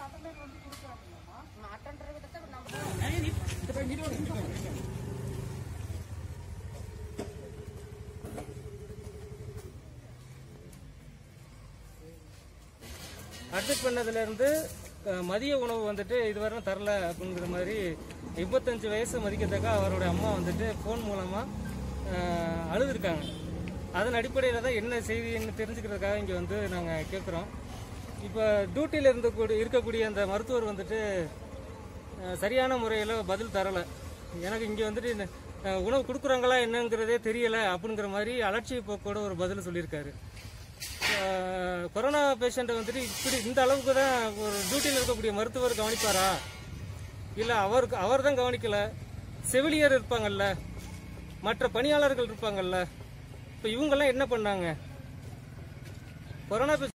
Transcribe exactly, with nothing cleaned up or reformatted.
Admit பண்ணதுல இருந்து மதிய உணவு வந்துட்டு இதுவரை தரல அப்படிங்கிற மாதிரி எண்பத்தஞ்சு வயசு மதிக்கத்தக்க அவருடைய அம்மா வந்துட்டு போன் மூலமா அழுதுருக்காங்க. அதன் அடிப்படையில் தான் என்ன செய்தின்னு தெரிஞ்சுக்கிறதுக்காக இங்கே வந்து நாங்கள் கேட்குறோம். இப்போ டியூட்டியில் இருந்து இருக்கக்கூடிய அந்த மருத்துவர் வந்துட்டு சரியான முறையில் பதில் தரலை. எனக்கு இங்கே வந்துட்டு உணவு கொடுக்குறாங்களா என்னங்கிறதே தெரியலை அப்படிங்கிற மாதிரி அலட்சிய போக்கோட ஒரு பதில் சொல்லியிருக்காரு. கொரோனா பேஷண்ட்டை வந்துட்டு இப்படி இந்த அளவுக்கு தான் ஒரு டியூட்டியில் இருக்கக்கூடிய மருத்துவர் கவனிப்பாரா, இல்லை அவருக்கு அவர் தான் கவனிக்கல, செவிலியர் இருப்பாங்கல்ல, மற்ற பணியாளர்கள் இருப்பாங்கல்ல, இப்போ இவங்கெல்லாம் என்ன பண்ணாங்க? கொரோனா